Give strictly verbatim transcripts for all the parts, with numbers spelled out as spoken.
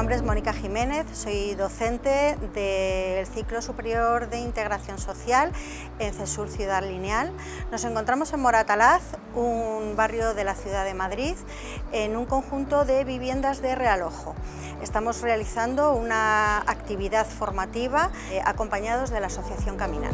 nombre es Mónica Jiménez, soy docente del ciclo superior de integración social en CESUR Ciudad Lineal. Nos encontramos en Moratalaz, un barrio de la ciudad de Madrid, en un conjunto de viviendas de Realojo. Estamos realizando una actividad formativa eh, acompañados de la Asociación Caminar.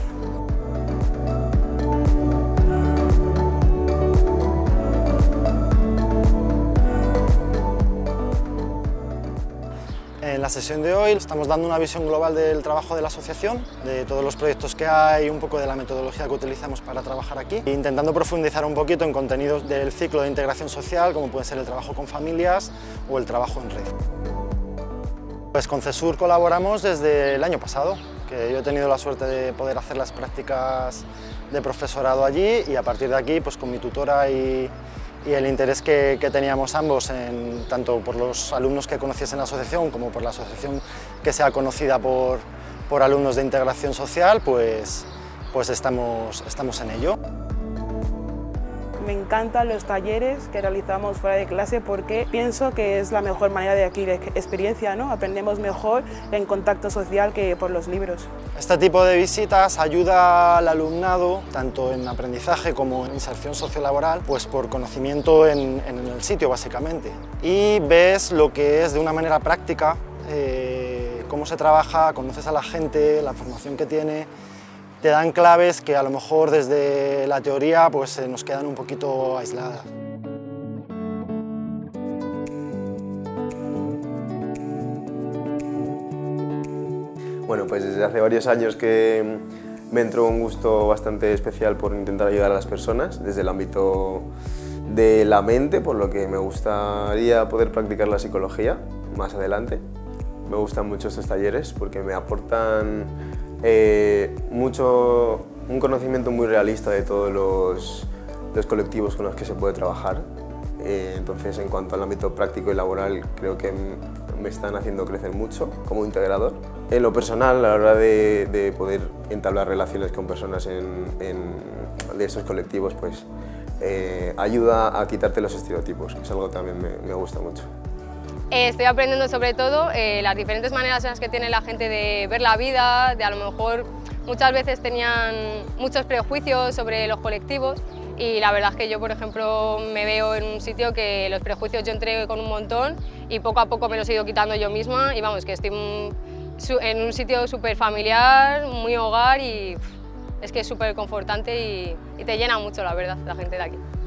En la sesión de hoy estamos dando una visión global del trabajo de la asociación, de todos los proyectos que hay, un poco de la metodología que utilizamos para trabajar aquí, intentando profundizar un poquito en contenidos del ciclo de integración social, como puede ser el trabajo con familias o el trabajo en red. Pues con CESUR colaboramos desde el año pasado, que yo he tenido la suerte de poder hacer las prácticas de profesorado allí y a partir de aquí, pues con mi tutora y y el interés que, que teníamos ambos, en, tanto por los alumnos que conociesen la asociación como por la asociación que sea conocida por, por alumnos de integración social, pues, pues estamos, estamos en ello. Me encantan los talleres que realizamos fuera de clase porque pienso que es la mejor manera de adquirir experiencia, ¿no? Aprendemos mejor en contacto social que por los libros. Este tipo de visitas ayuda al alumnado, tanto en aprendizaje como en inserción sociolaboral, pues por conocimiento en, en el sitio básicamente. Y ves lo que es de una manera práctica, eh, cómo se trabaja, conoces a la gente, la formación que tiene. Te dan claves que a lo mejor desde la teoría pues, se nos quedan un poquito aisladas. Bueno, pues desde hace varios años que me entró un gusto bastante especial por intentar ayudar a las personas desde el ámbito de la mente, por lo que me gustaría poder practicar la psicología más adelante. Me gustan mucho estos talleres porque me aportan Eh, mucho, un conocimiento muy realista de todos los, los colectivos con los que se puede trabajar. Eh, entonces, en cuanto al ámbito práctico y laboral, creo que me están haciendo crecer mucho como integrador. En lo personal, a la hora de, de poder entablar relaciones con personas en, en, de estos colectivos, pues eh, ayuda a quitarte los estereotipos, que es algo que también me, me gusta mucho. Estoy aprendiendo sobre todo eh, las diferentes maneras en las que tiene la gente de ver la vida, de a lo mejor muchas veces tenían muchos prejuicios sobre los colectivos y la verdad es que yo, por ejemplo, me veo en un sitio que los prejuicios yo entré con un montón y poco a poco me los he ido quitando yo misma y vamos, que estoy en un sitio súper familiar, muy hogar y es que es súper confortante y, y te llena mucho, la verdad, la gente de aquí.